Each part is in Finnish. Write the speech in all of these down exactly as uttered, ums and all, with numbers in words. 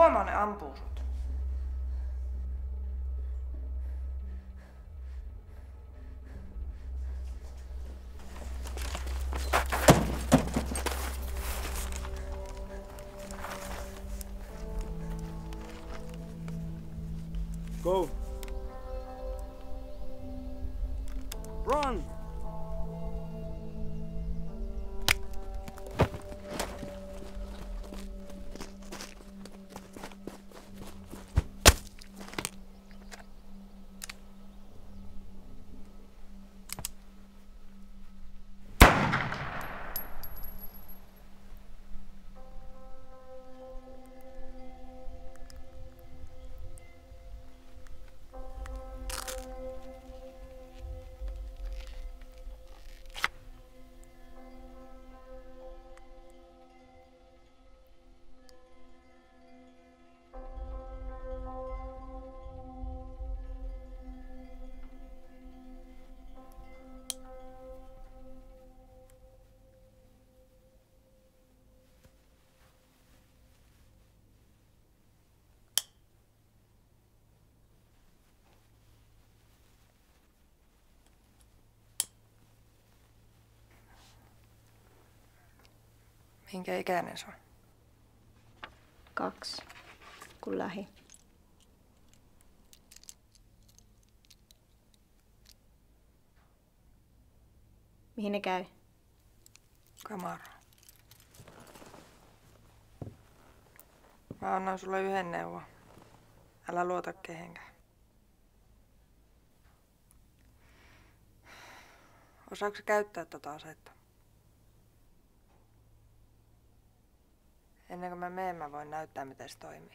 huomaa, ne ampuu sut. Go. Run. Minkä ikäinen se on? Kaksi, kun lähi. Mihin ne käy? Kamara. Mä annan sulle yhden neuvon. Älä luota kehenkään. Osaatko sä käyttää tota asetta? Ennen kuin mä menen, mä voin näyttää, miten se toimii.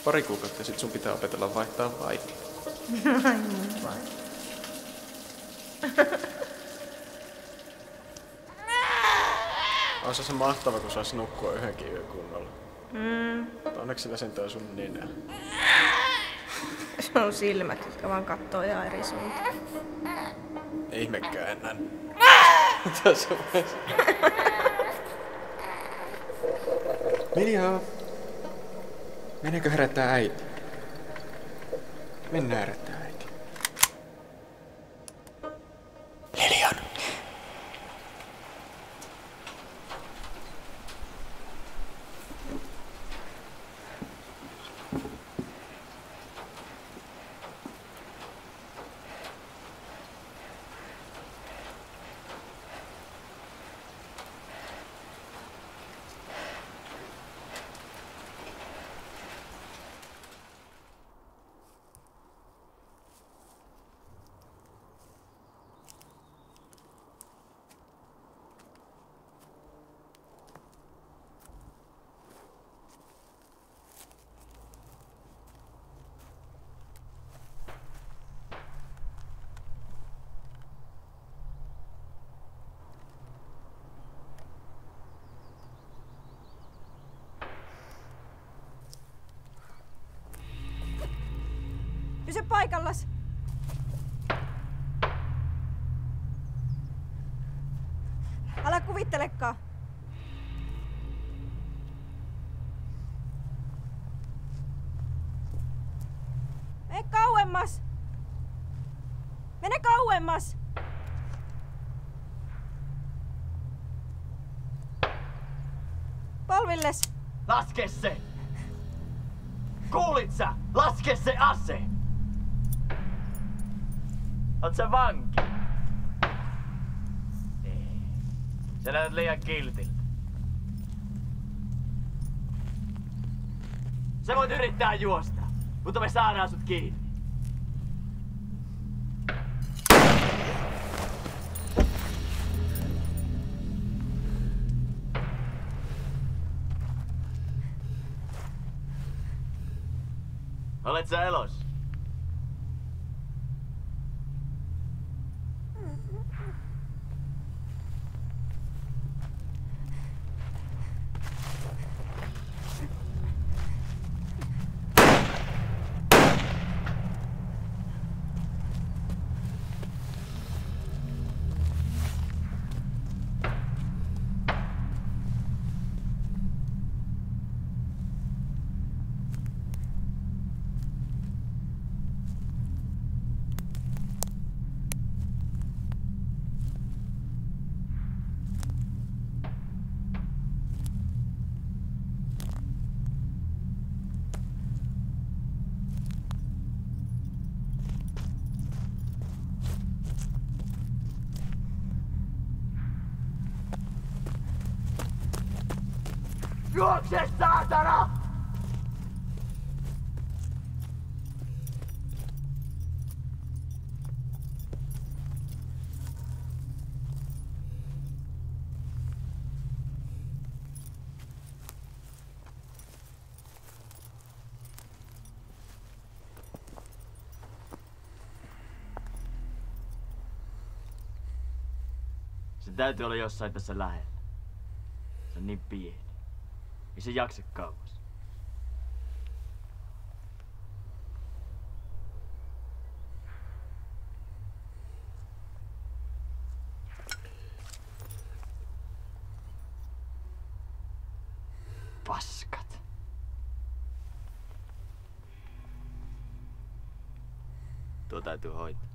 Pari kuukautta ja sit sun pitää opetella vaihtaa vaihtia. Ai niin vai. On se se mahtava, kun sais nukkua yhdenkin yön kunnolla. Mm. Onneksi sillä sentään sun nenä. Se on silmät, jotka vaan kattoo ihan eri suuntaan. Ei ihmekään enää. Tässä vaiheessa. Milja! Meneekö herättää äiti? Mennään herättää äiti. Lilian! Pysy paikallas! Älä kuvittelekaan! Mene kauemmas! Mene kauemmas! Polvilles! Laske se! Kuulit sä? Laske se ase! Oot sä vanki? Ei. Sä näytät liian kiltiltä. Sä voit yrittää juosta, mutta me saadaan sut kiinni. Olet sä elossa? Juokse, saatana! Se täytyy olla jossain tässä lähellä. Se on niin pieni. Ei se jaksa kauas. Paskat. Tuo täytyy hoitaa.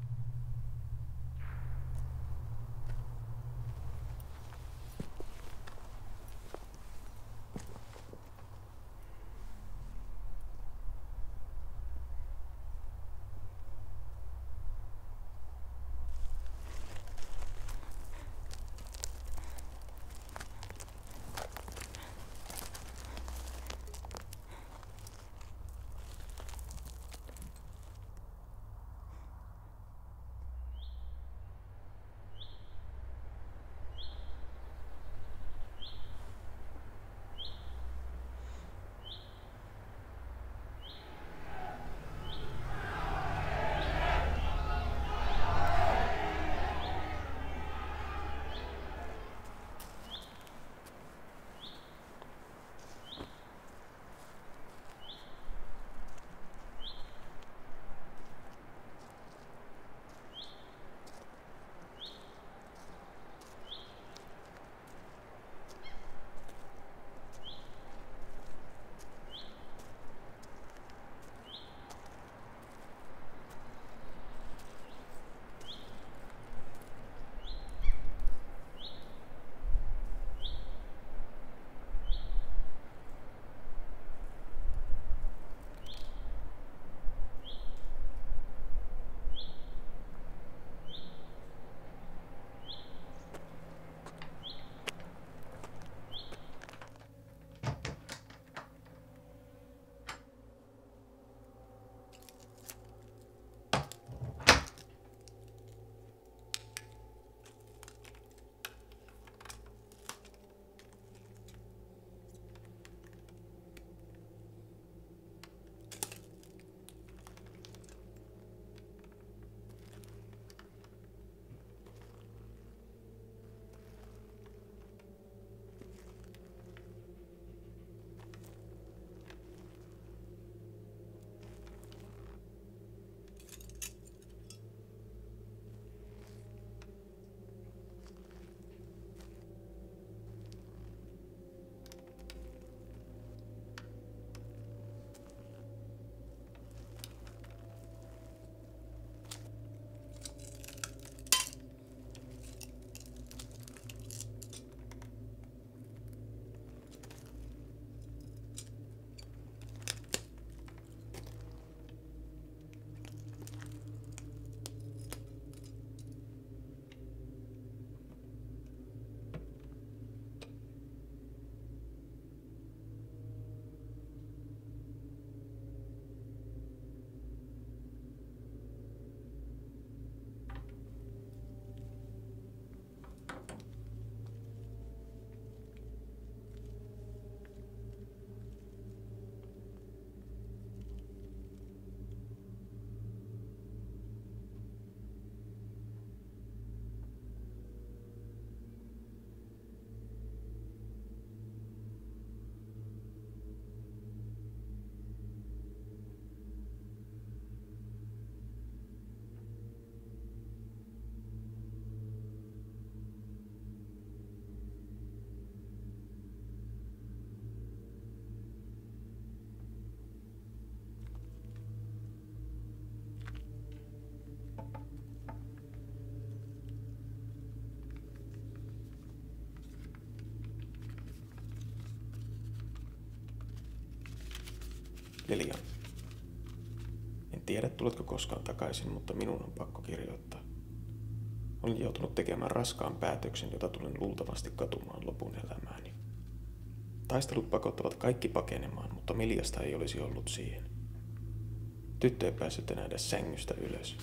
Lilian. En tiedä, tuletko koskaan takaisin, mutta minun on pakko kirjoittaa. Olin joutunut tekemään raskaan päätöksen, jota tulen luultavasti katumaan lopun elämääni. Taistelut pakottavat kaikki pakenemaan, mutta Miljasta ei olisi ollut siihen. Tyttö ei päässyt enää edes sängystä ylös.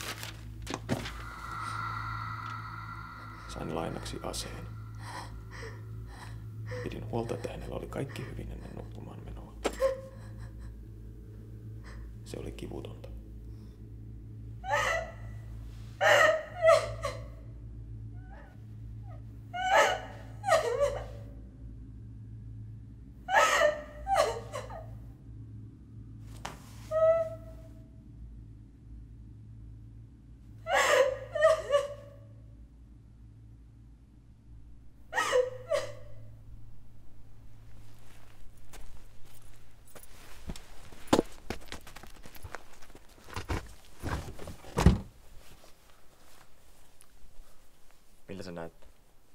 Sain lainaksi aseen. Pidin huolta, että hänellä oli kaikki hyvin ennen nukkumaan menoa. Se oli kivutonta. Miltä se näyttää?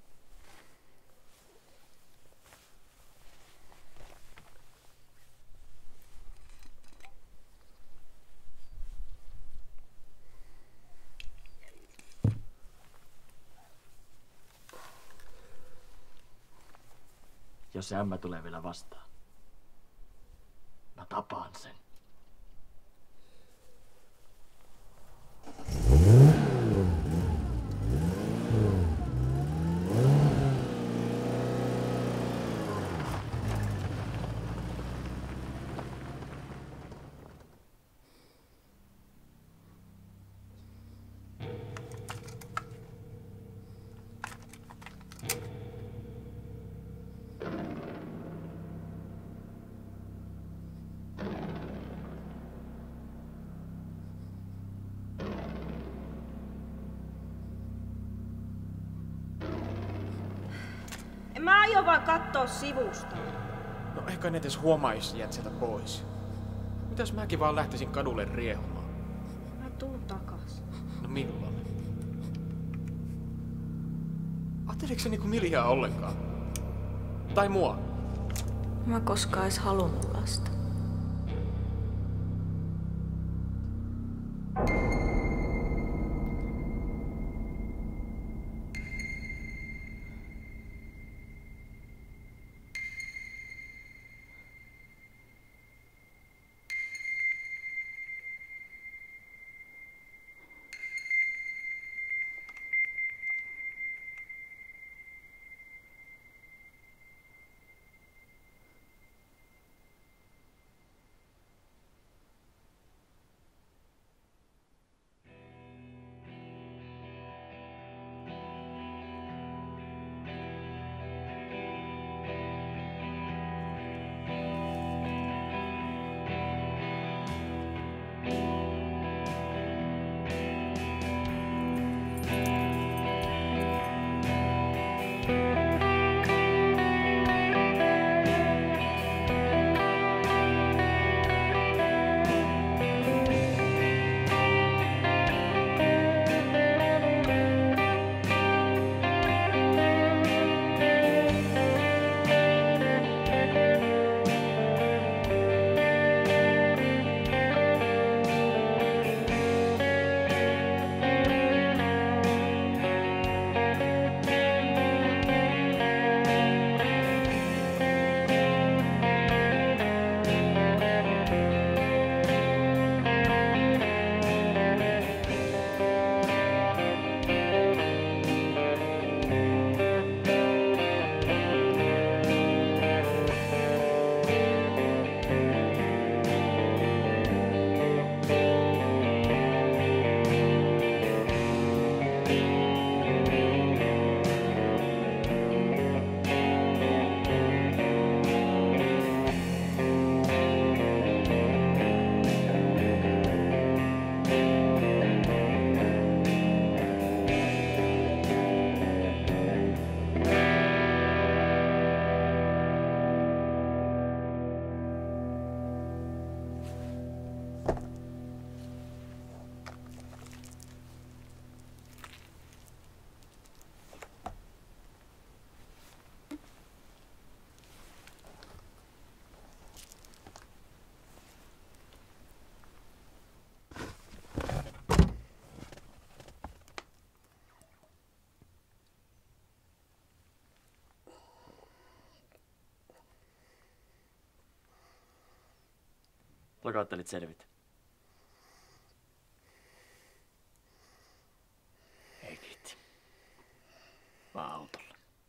Jos se ämmä tulee vielä vastaan, mä tapaan sen. En mä aio vaan kattoo sivusta. No ehkä ne edes huomaisi jäät sieltä pois. Mitäs mäkin vaan lähtisin kadulle riehumaan? Mä tuun takas. No milloin? Ajatteleeko se niinku Miljaa ollenkaan? Tai mua? Mä koskaan edes halunnut lasta. Plakaattelit selvit. Ei kiitti. Vaan autolla.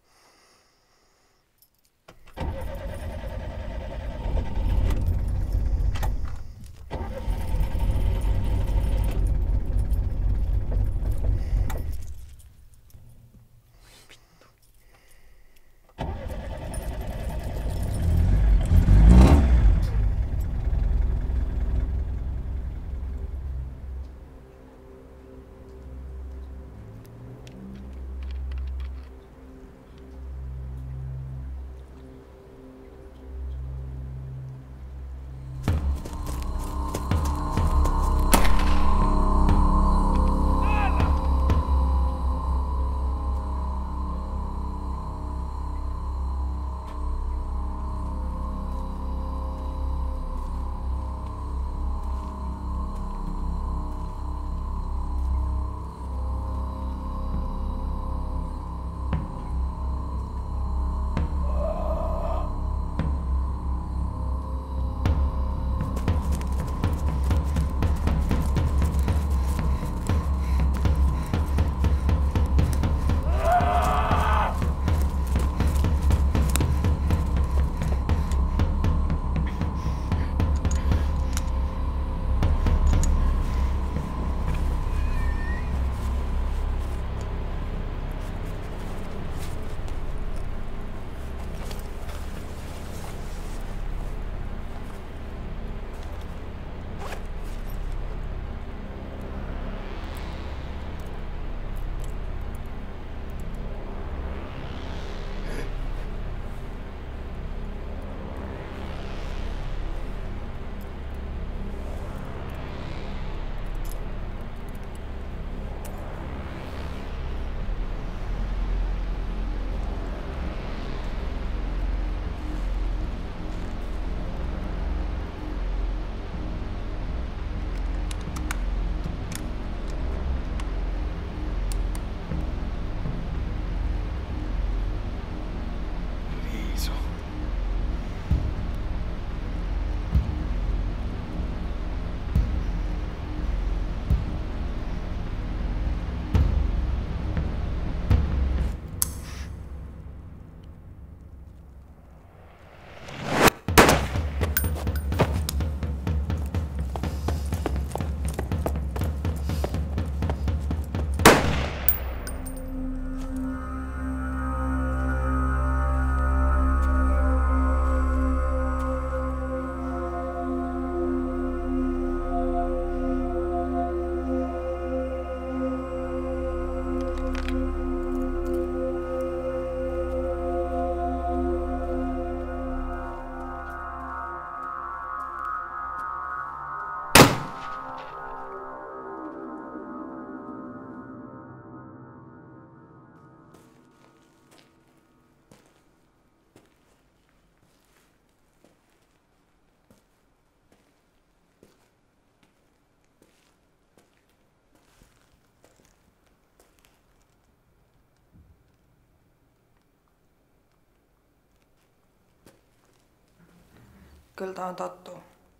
Kyllä tuohon tottuu.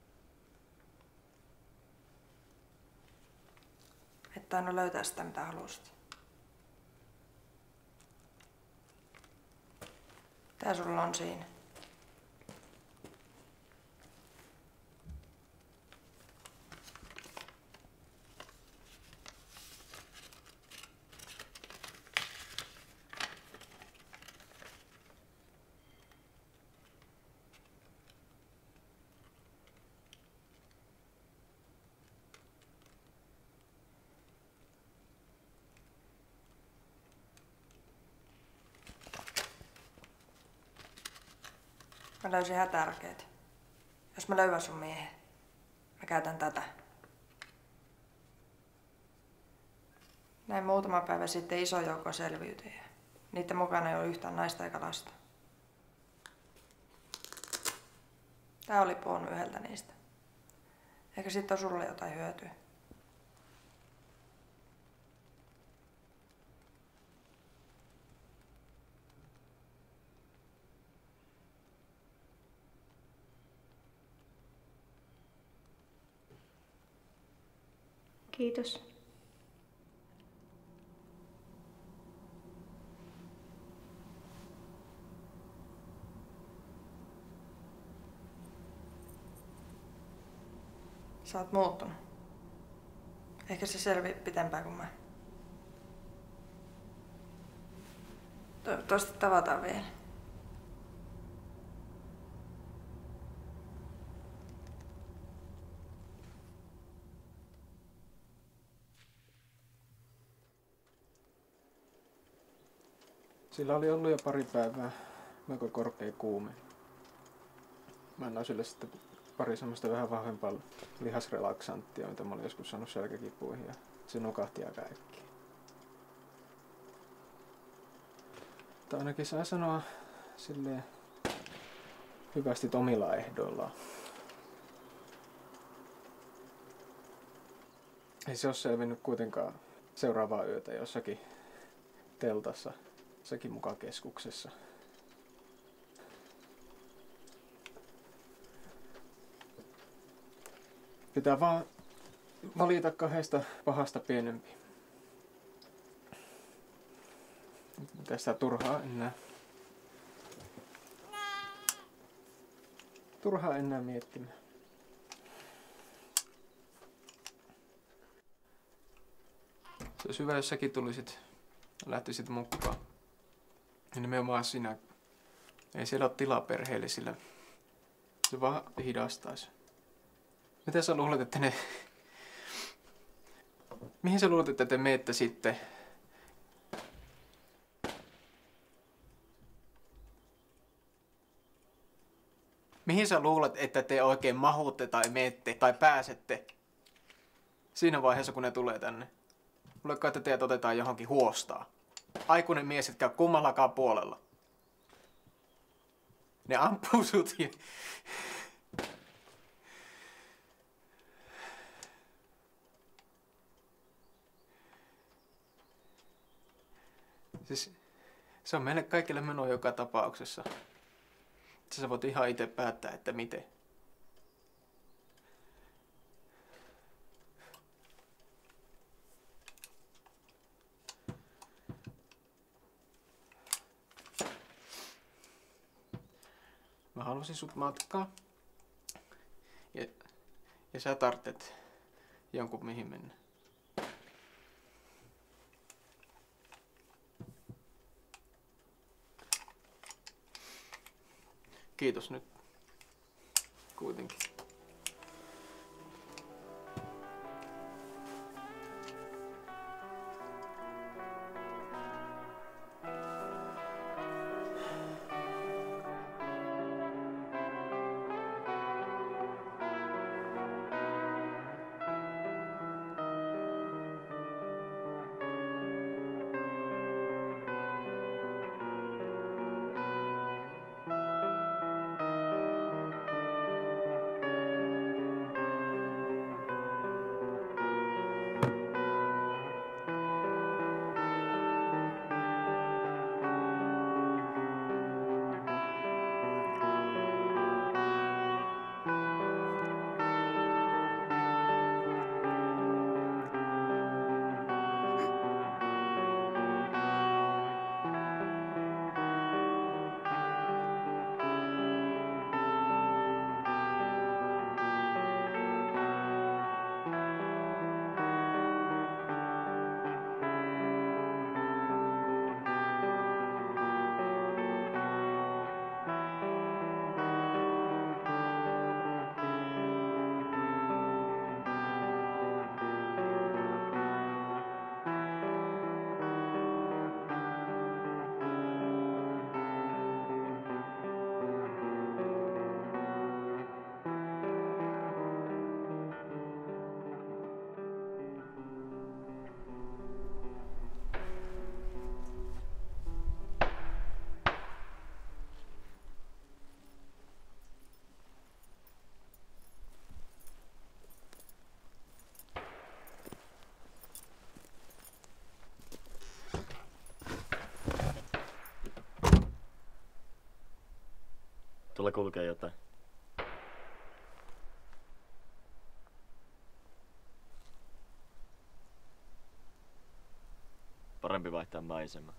Että aina löytää sitä mitä halusit. Tää sulla on siinä. Mä löysin ihan tärkeet. Jos mä löydän sun miehen, mä käytän tätä. Näin muutama päivä sitten iso joukko selviytyjiä. Niiden mukana ei ole yhtään naista eikä lasta. Tää oli puhunut yhdeltä niistä. Ehkä siitä on sulle jotain hyötyä. Kiitos. Sä oot muuttunut. Ehkä se selvii pitempään kuin mä. Toivottavasti tavataan vielä. Sillä oli ollut jo pari päivää melko korkea kuume. Mä annoin sille sitten pari semmoista vähän vahvempaa lihasrelaksanttia, mitä mä olin joskus saanut selkäkipuihin, ja se nukahti aika äkkiä. Mutta ainakin saa sanoa silleen hyvästi omilla ehdoillaan. Ei se ole selvinnyt kuitenkaan seuraavaa yötä jossakin teltassa, sekin mukaan keskuksessa. Pitää vaan valita kahdesta pahasta pienempi. Mitä sitä turhaa enää. Turhaa enää miettimään. Se olisi hyvä, jos säkin tulisit, lähtisit mukaan. Ja nimenomaan sinä. Ei siellä ole tilaa perheelle, sillä se vaan hidastaisi. Mitä sä luulet, että ne... Mihin sä luulet, että te meette sitten? Mihin sä luulet, että te oikein mahutte tai meette tai pääsette? Siinä vaiheessa, kun ne tulee tänne. Luuletko, että teidät otetaan johonkin huostaan? Aikuinen mies, etkä kummallakaan puolella. Ne ampuu sut ja... Siis, se on meille kaikille meno joka tapauksessa. Sä voit ihan itse päättää, että miten. Mä halusin sut matkaa. Ja, ja sä tarvitset jonkun mihin mennä. Kiitos nyt. Kuitenkin. Tuolla kulkee jotain. yhtään maisemaa.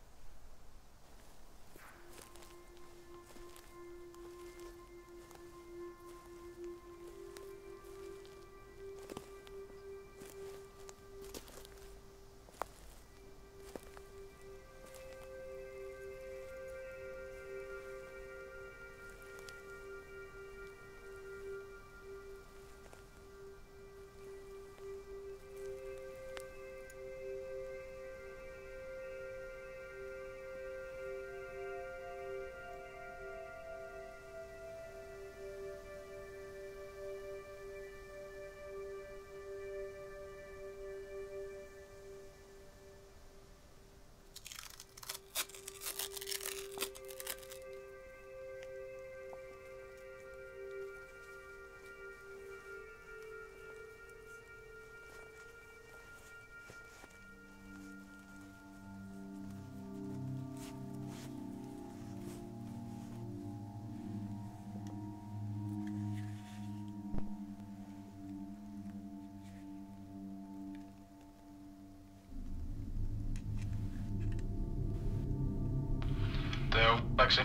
Teupeksi.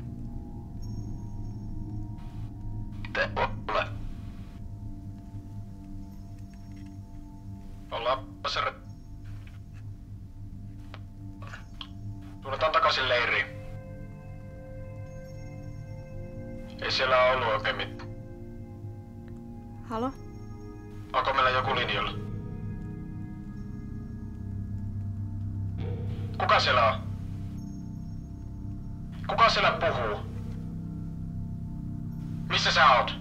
Hepola. Ollaanpa se... Suunnataan takaisin leiriin. Ei siellä ole ollut oikein mitään. Halo? Onko meillä joku linjalla? Kuka siellä on? Kuka siellä puhuu? Missä sä oot?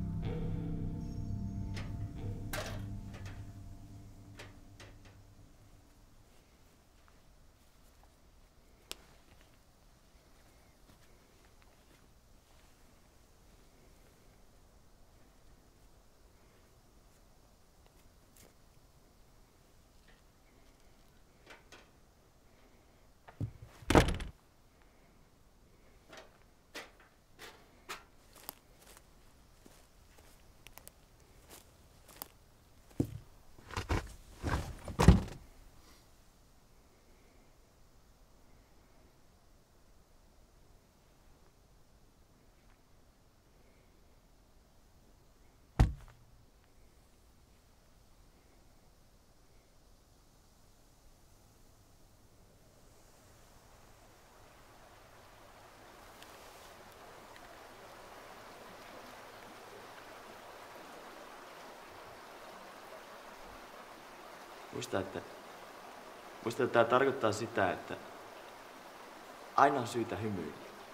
Muista, että, muista, että tämä tarkoittaa sitä, että aina on syytä hymyillä.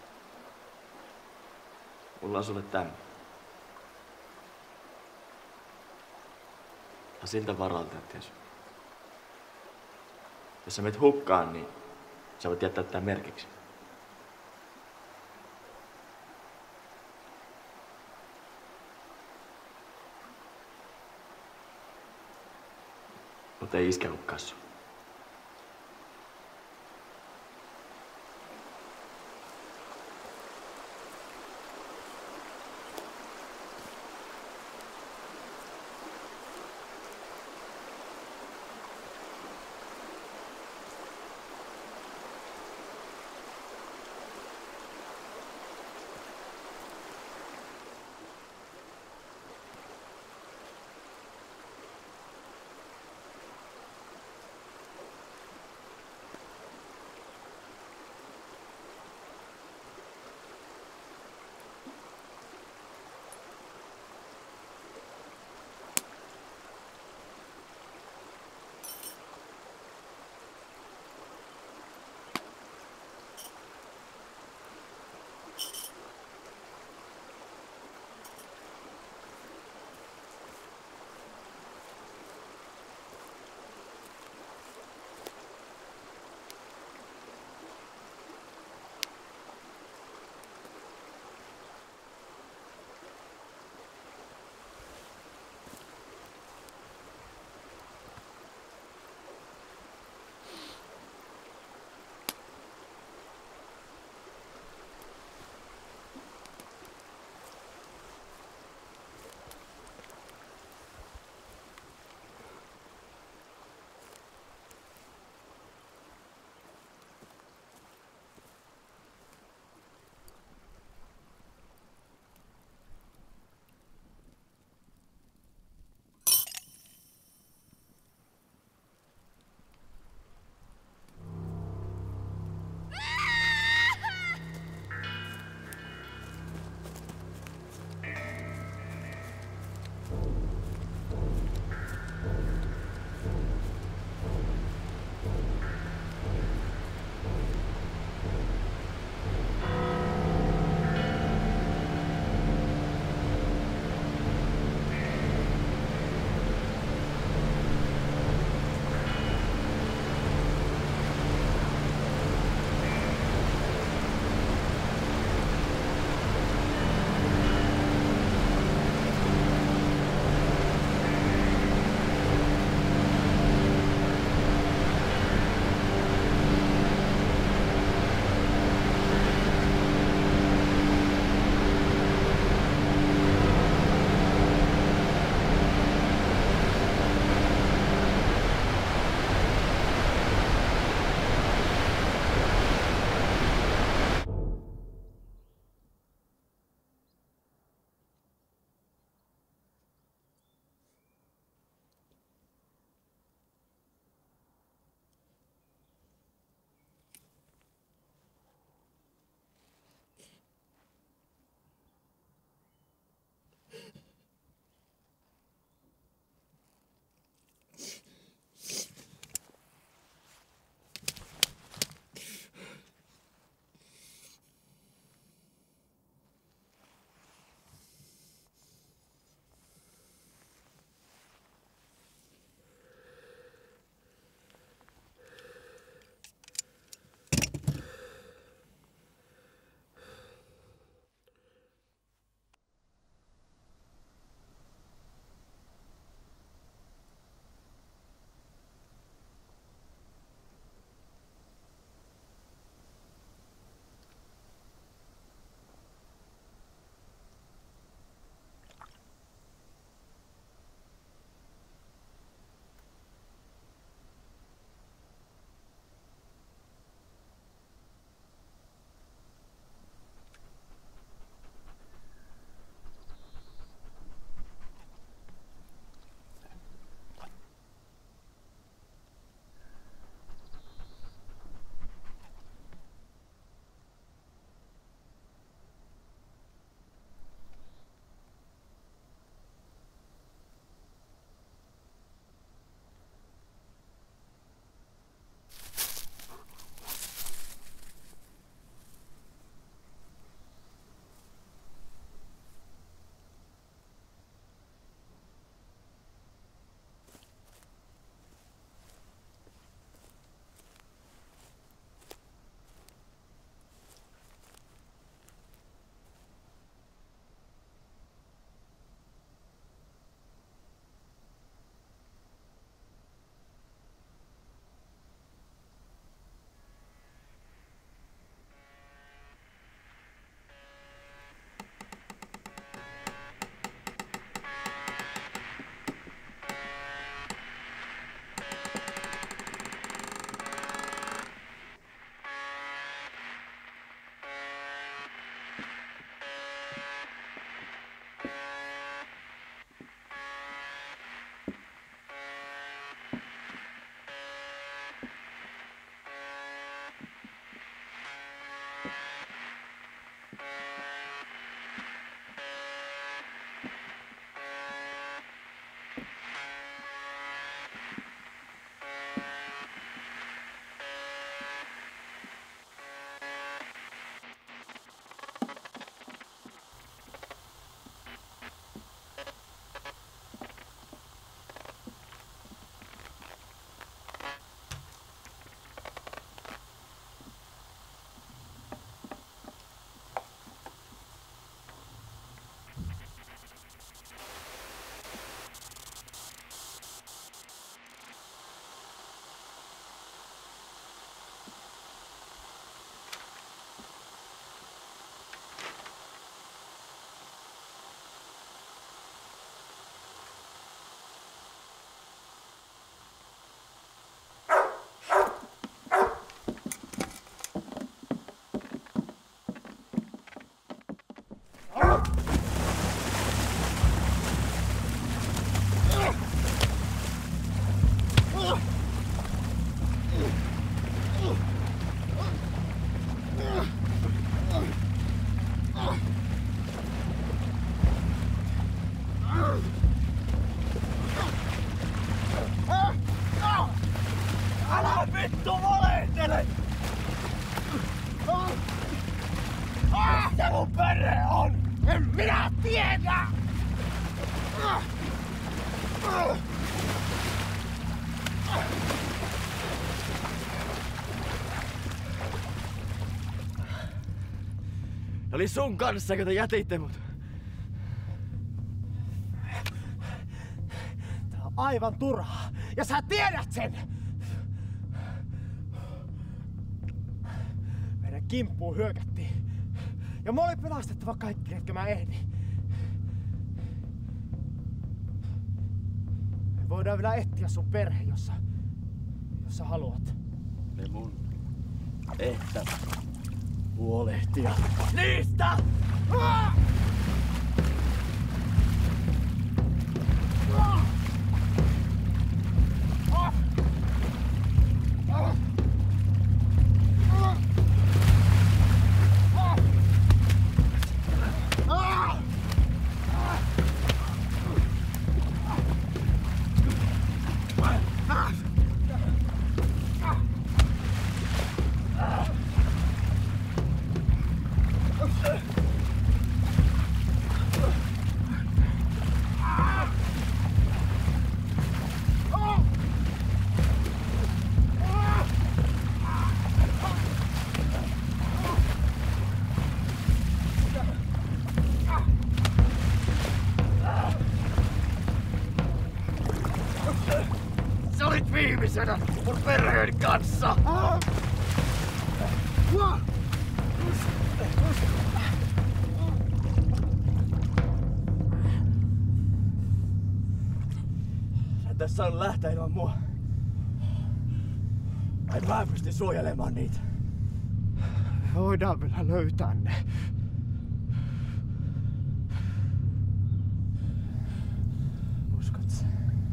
Mulla on sulle tämä. Ja siltä varalta, että jos, jos sä menet hukkaan, niin sä voit jättää tämän merkiksi. Mutta ei iskä hukkaa sun. En minä tiedä! Oli sun kanssa, kun te jätitte mut. Tää on aivan turhaa. Ja sä tiedät sen! Meidän kimppuun hyökättiin. Ja mä olin pelastettava kaikki, ketkä mä ehdin. Me voidaan vielä etsiä sun perhe, jos sä, jos sä haluat. Ne mun tehtävä. Huolehtia niistä! Ah! Ah! Ah! Ah! Sä olit viimeisenä mun perheen kanssa! Sä et tässä saanut lähteä ilman mua. En mä pysty suojelemaan niitä. Me voidaan vielä löytää ne. Uskot sä?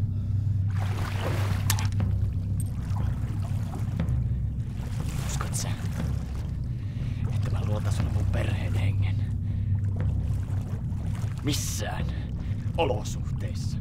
Uskot sä, että mä luotan sulle mun perheen hengen? Missään olosuhteissa.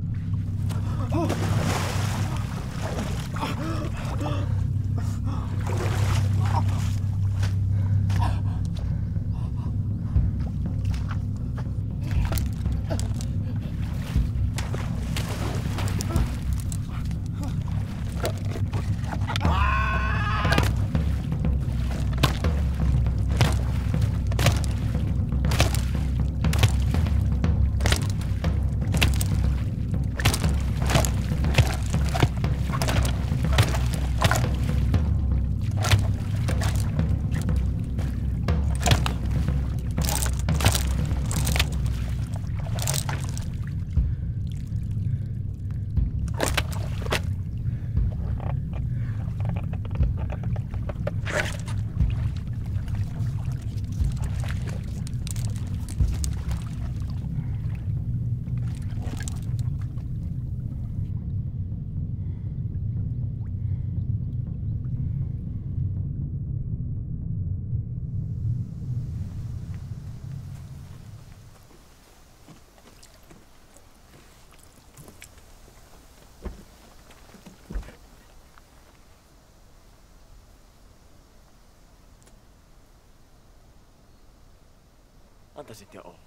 Anta sit jo olla.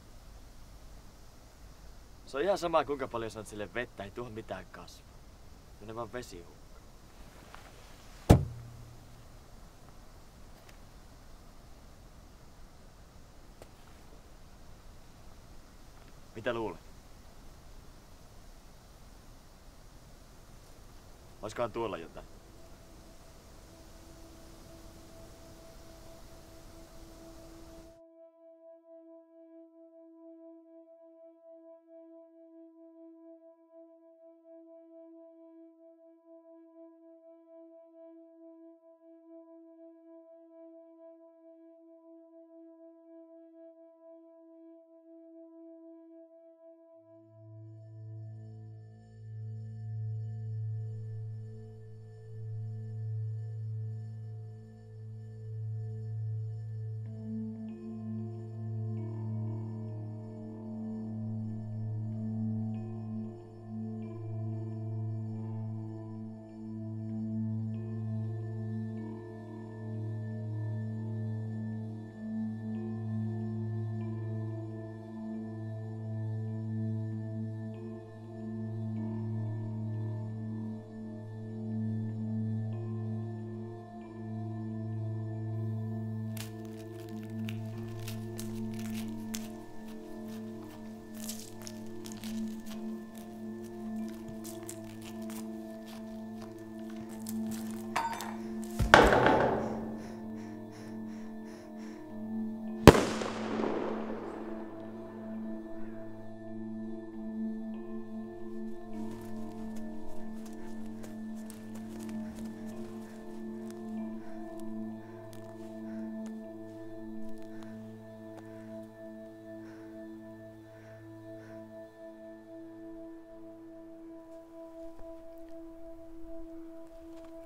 Se on ihan sama kuinka paljon sanot sille vettä, ei tuohon mitään kasva. Mene vaan vesihukka. Mitä luulet? Oiskohan tuolla jotain?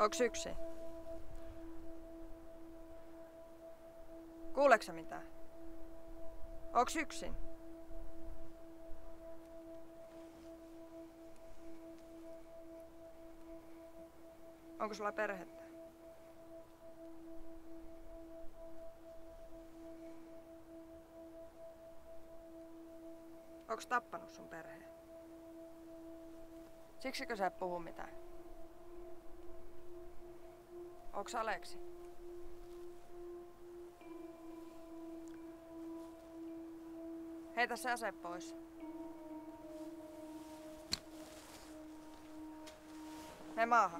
Onks yksin? Kuuleksä mitään? Onks yksin? Onko sulla perhettä? Onks tappanut sun perheen? Siksikö sä et puhu mitään? Onks Aleksi? Heitä se ase pois. Me maahan.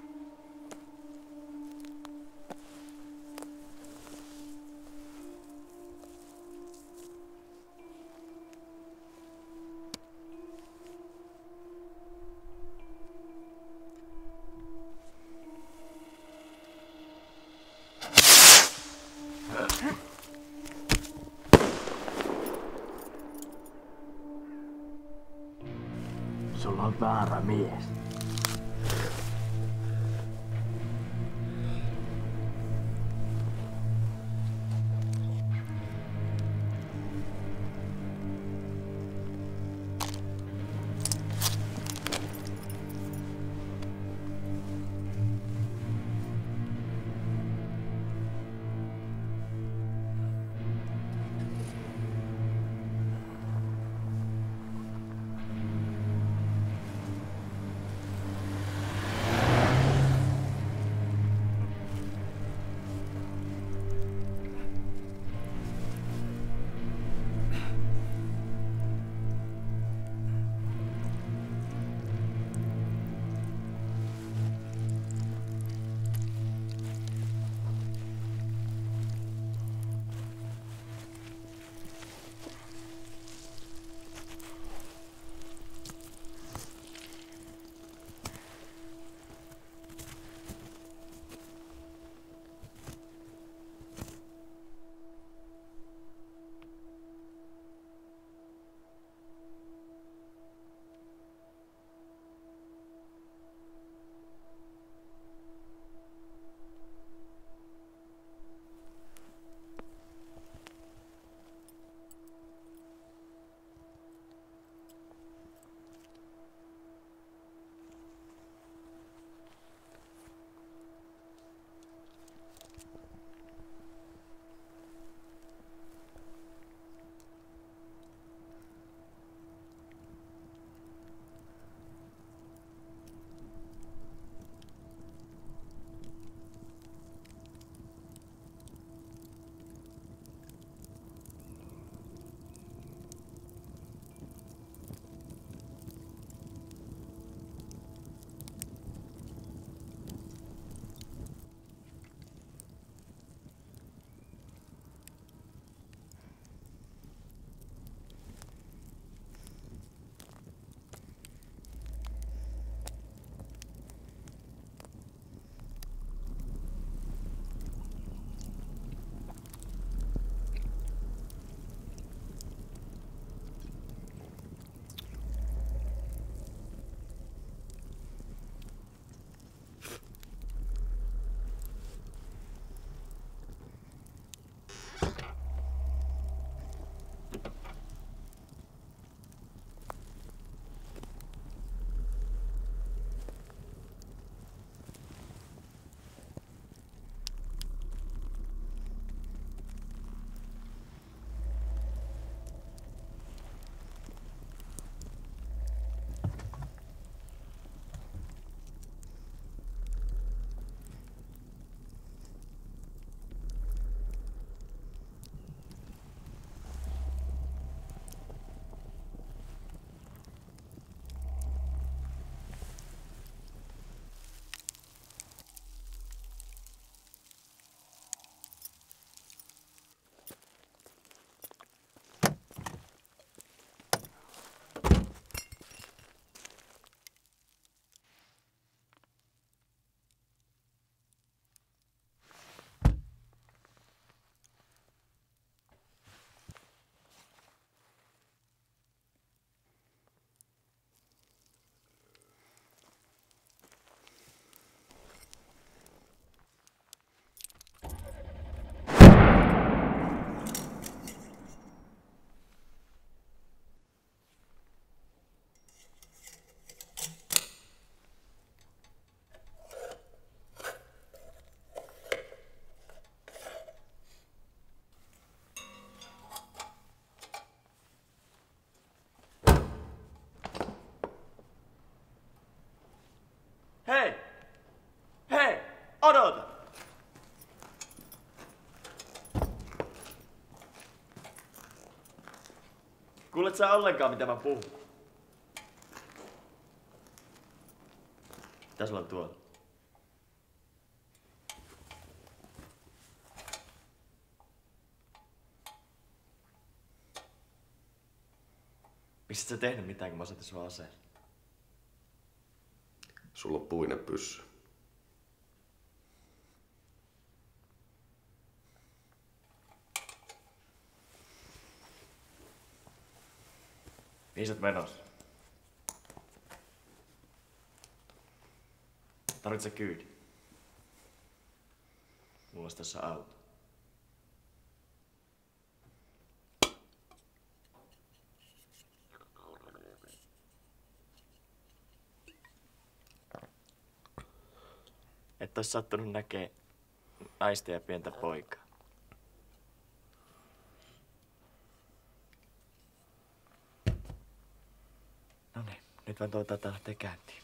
Sulla on väärä mies. Kuulet sä ollenkaan mitä mä puhun? Mitä sulla on tuolla? Miksi et sä tehnyt mitään, kun mä osoitin sua aseen? Sulla on puinen pyssy. Mihin sä oot menossa? Tarvitset sä kyydin? Mulla olisi tässä auto. Et ois sattunut näkee naista ja pientä poikaa. No niin, nyt vaan tuota lähtee käyntiin.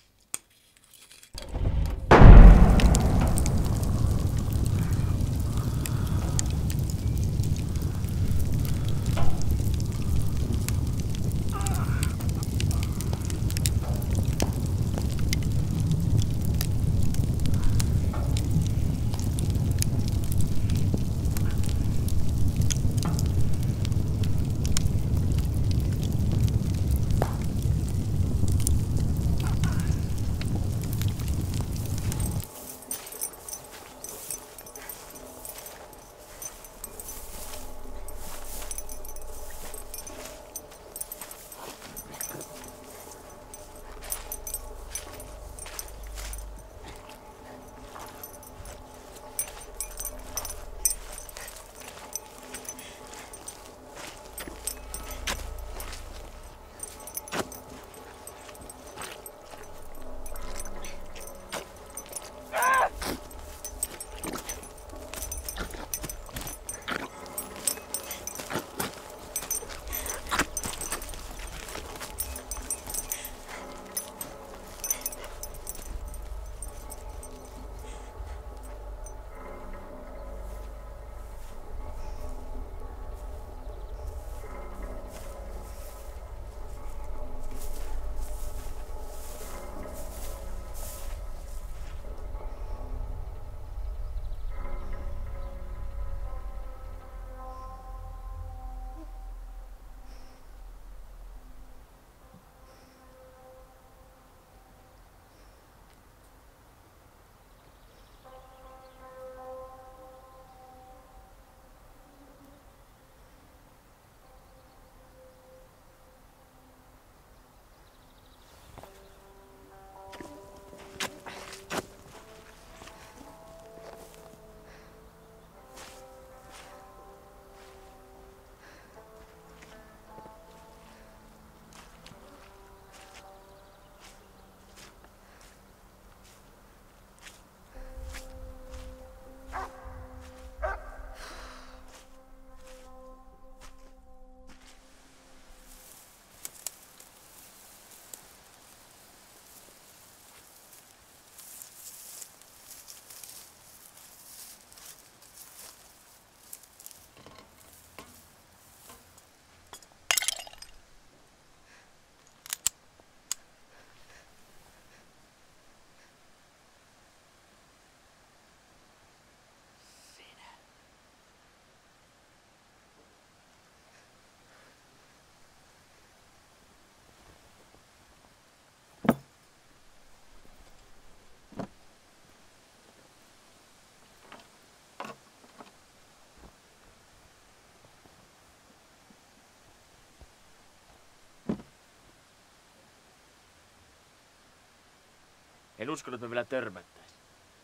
En uskonut, että me vielä törmättäis.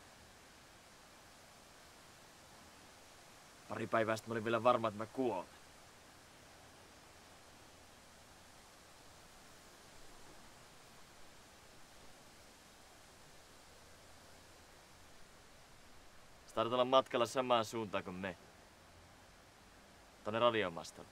Pari päivää sitten mä olin vielä varma, että mä kuolen. Sä taidat olla matkalla samaan suuntaan kuin me. Tonne radiomastolle.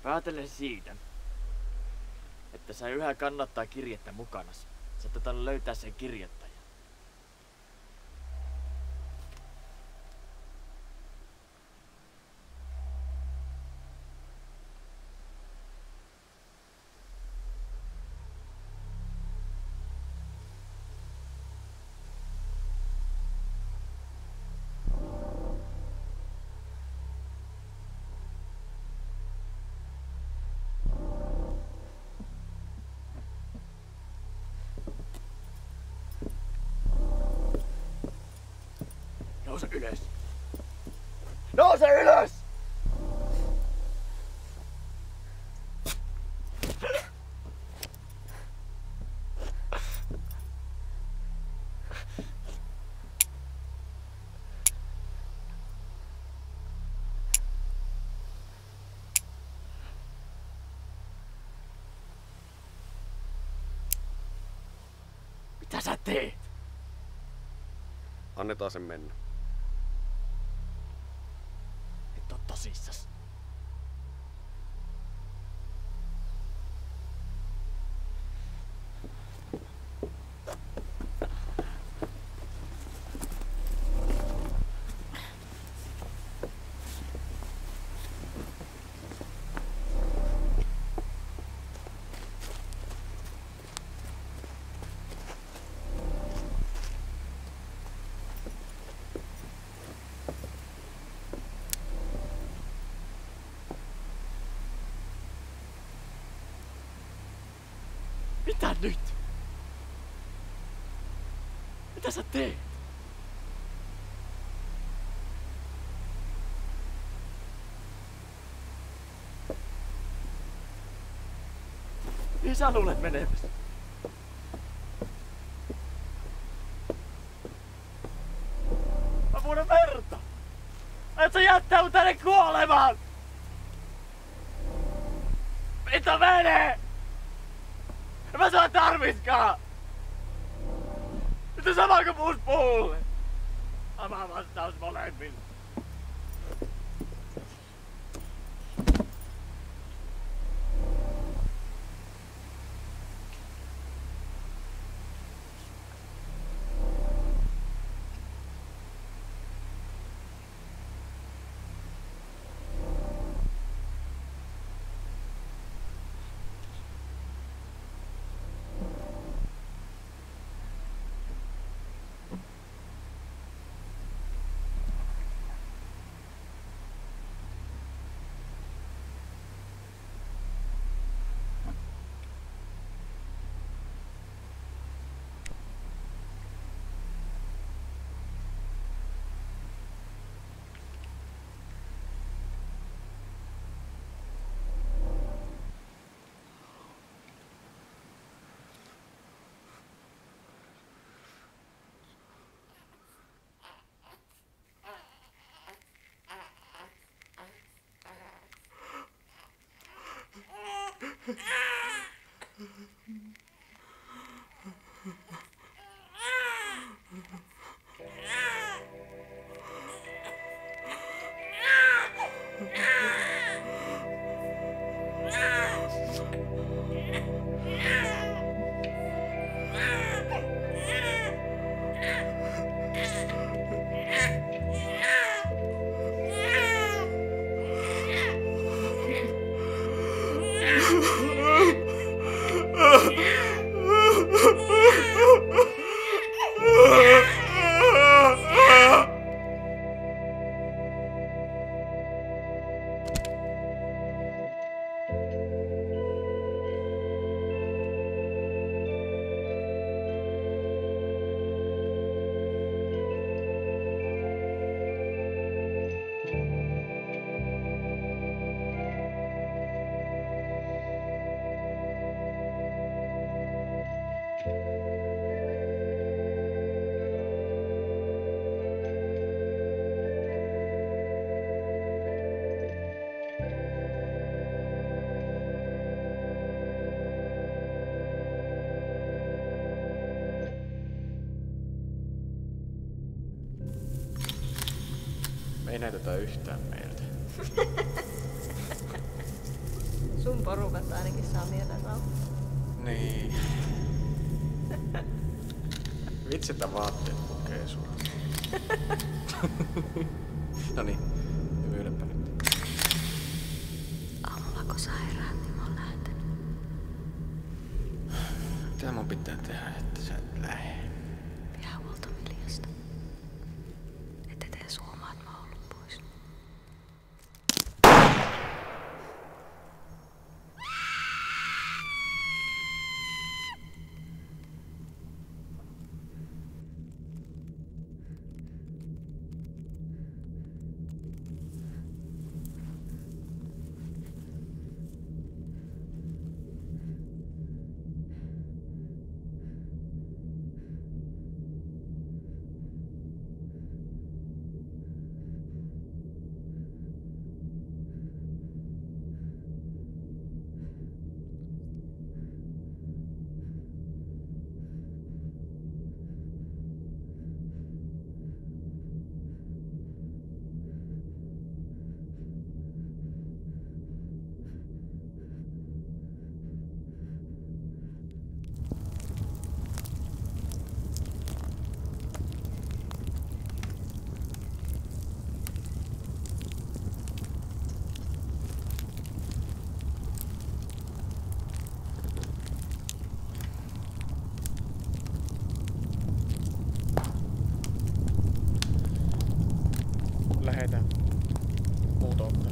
Päätellen siitä, että sä yhä kannattaa kirjettä mukanas. Sä tätä löytää sen kirjoittajan. Nouse ylös! Nouse ylös! Mitä sä teet? Annetaan sen mennä. Et oo tosissas. Mitä nyt? Mitä sä teet? Mihin sä luulet meneväsi? Mä vuodan verta! Et sä jättää mut tänne kuolemaan! Mitä menee? Mä saan tarviskaan! Nyt on sama kuin muus puulle! Sama vastaus molemmille. Me ei näytetä yhtään meiltä. Sun porukat ainakin saa mielen rauhaa. Niin. Vitsi, että vaatteet pukee sua. Noniin, hymyilepä nyt. Aamulla kun sä heräät, niin mä oon lähtenyt. Mitä mun pitää tehdä, että sä et lähe? Pidä huolta Miljasta. Ette tee suomaa, että mä oon ollut pois. Lähetään. Muuta ottaa.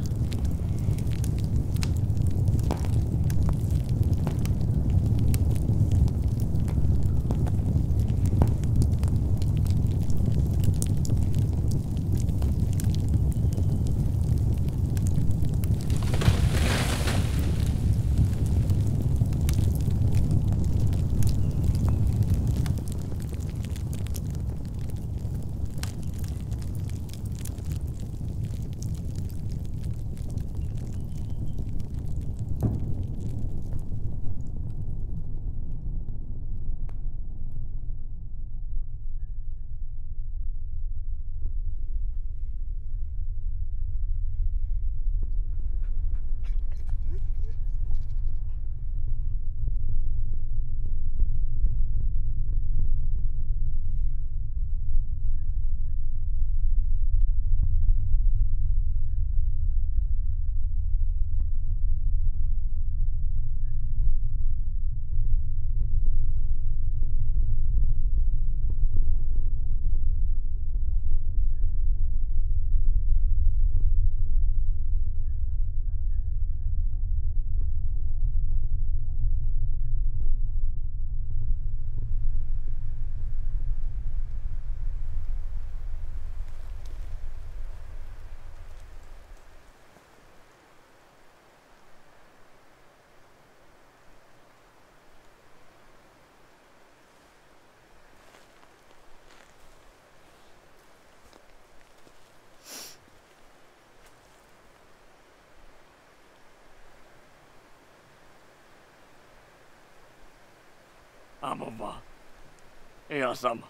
Ammu vaan. Ihan sama.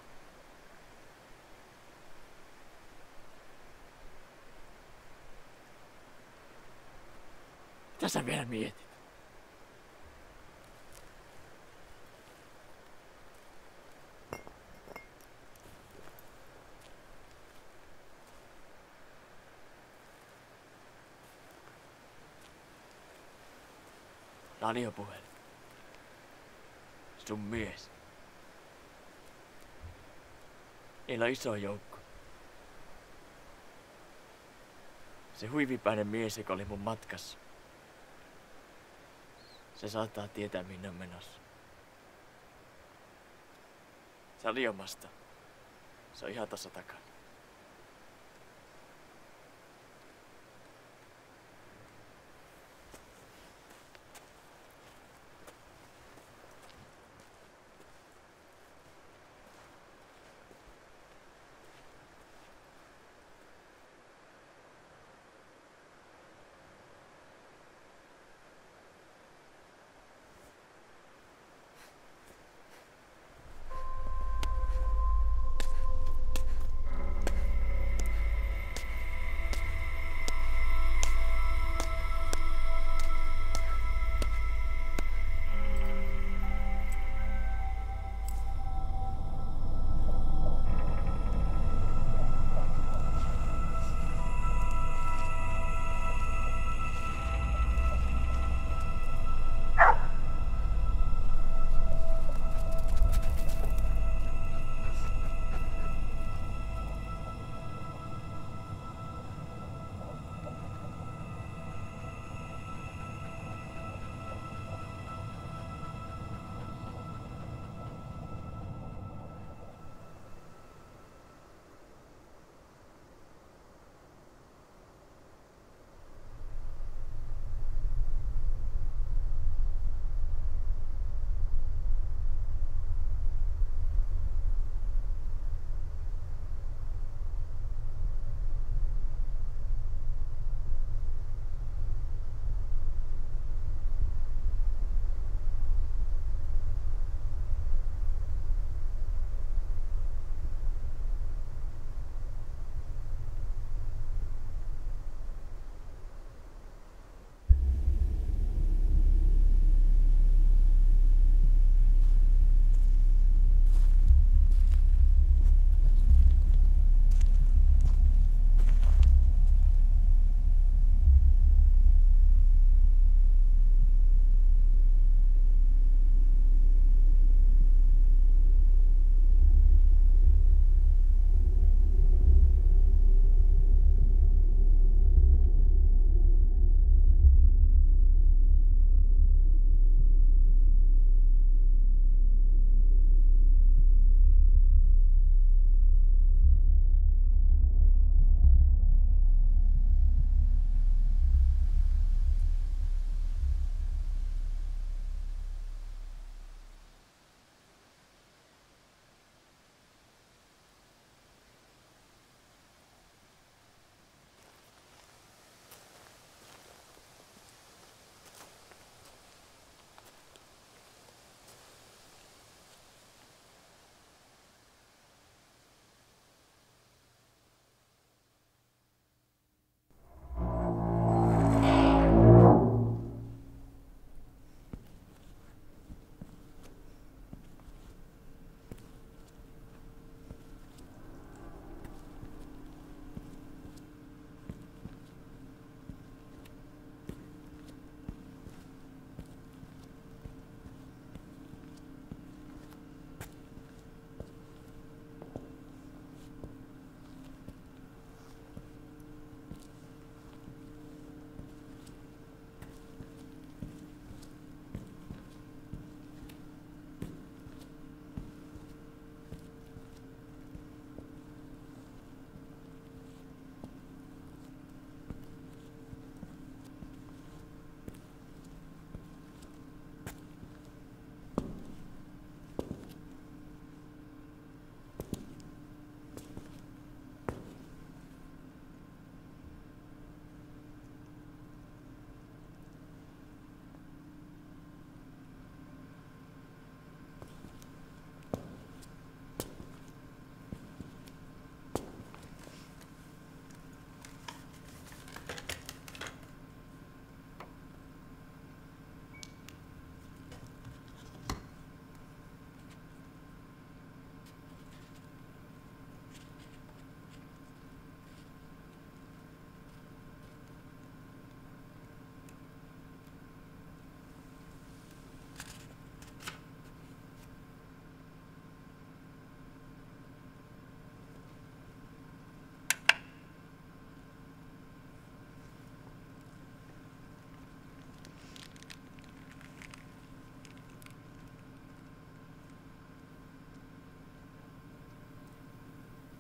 Mitä sä vielä mietit? Radiopuhelin. Sun mies. Niillä on iso joukko. Se huivipäinen mies, joka oli mun matkassa. Se saattaa tietää, minne on menossa. Saliomasta. Se on ihan tossa takana.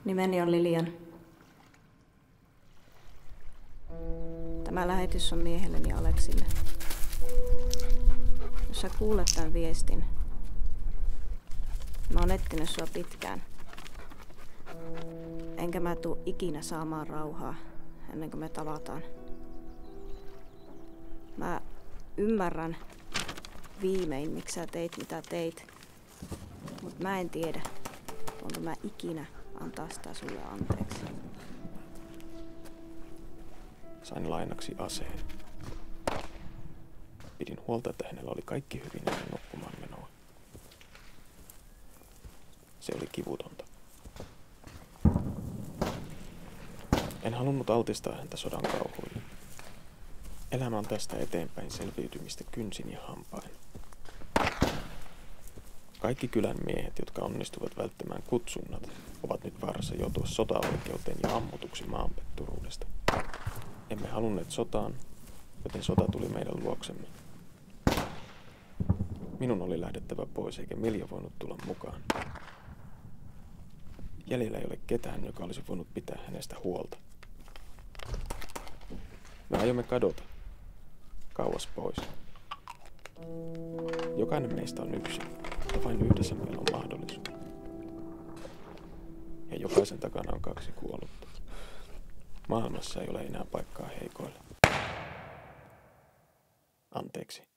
Nimeni on Lilian. Tämä lähetys on miehelleni Aleksille. Jos sä kuulet tämän viestin, mä oon etsinyt sua pitkään. Enkä mä tuu ikinä saamaan rauhaa ennen kuin me tavataan. Mä ymmärrän viimein, miksi sä teit mitä teit. Mut mä en tiedä, voinko mä ikinä antaa sitä sulle anteeksi. Sain lainaksi aseen. Pidin huolta, että hänellä oli kaikki hyvin ennen nukkumaan menoa. Se oli kivutonta. En halunnut altistaa häntä sodan kauhuille. Elämä on tästä eteenpäin selviytymistä kynsin ja hampain. Kaikki kylän miehet, jotka onnistuvat välttämään kutsunnat, ovat nyt vaarassa joutua sotaoikeuteen ja ammutuksi maanpetturuudesta. Emme halunneet sotaan, joten sota tuli meidän luoksemme. Minun oli lähdettävä pois, eikä Milja voinut tulla mukaan. Jäljellä ei ole ketään, joka olisi voinut pitää hänestä huolta. Me aiomme kadota. Kauas pois. Jokainen meistä on yksin, mutta vain yhdessä meillä on mahdollisuus. Ja jokaisen takana on kaksi kuollutta. Maailmassa ei ole enää paikkaa heikoille. Anteeksi.